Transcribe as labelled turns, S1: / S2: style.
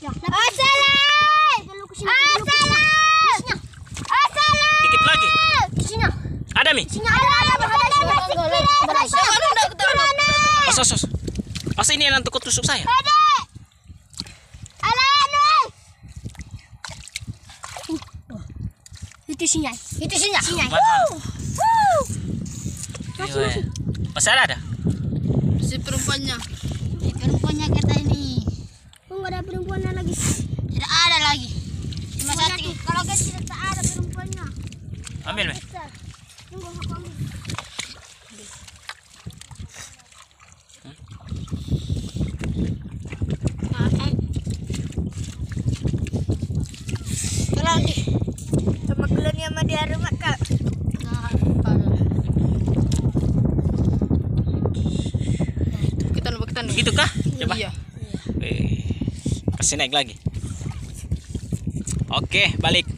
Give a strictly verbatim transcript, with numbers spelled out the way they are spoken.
S1: Dikit lagi. Ada Mi? Os, os, os. Os ini yang tukut tusuk saya.
S2: Itu sinyal. Itu sinyal. Sinyal.
S1: Masih ada ada?
S3: Si perempuannya.
S2: Si perempuannya kita ini. Oh, nggak ada perempuannya lagi. Tidak ada lagi. Cuma satu. Kalau guys tidak ada perempuannya.
S1: Ambil Mi.
S2: Tunggu aku ambil. Kalau di sama gelarnya sama dia rumah kak.
S3: Kita lupa kita nih.
S1: Begitu kah? Coba.
S3: Iya.
S1: Eh, kasih naik lagi. Oke, balik.